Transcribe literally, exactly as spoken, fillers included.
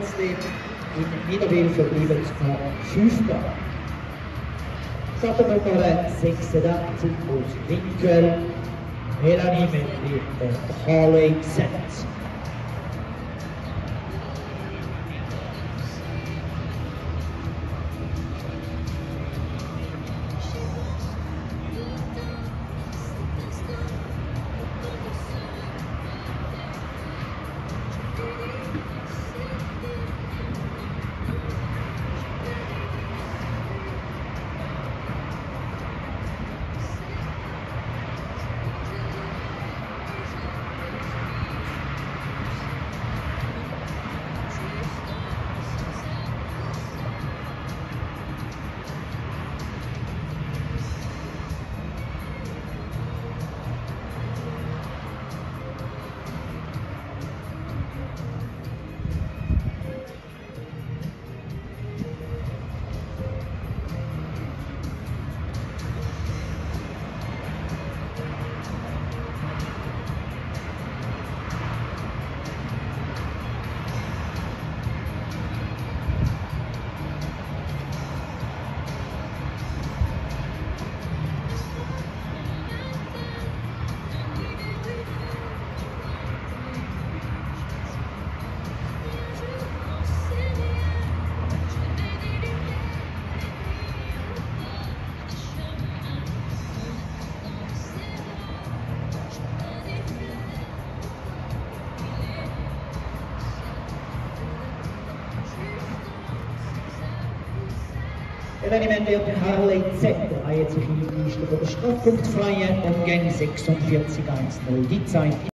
trotzdem in Niederwil verblieben noch fünfter. Startnummer sechsundachtzig aus Winkel, Melanie Mettli und Harley Sent. Evenement wird Harley Z reiht sich in die Liste der strafpunktfreien Umgänge sechsundvierzig eins null. Die Zeit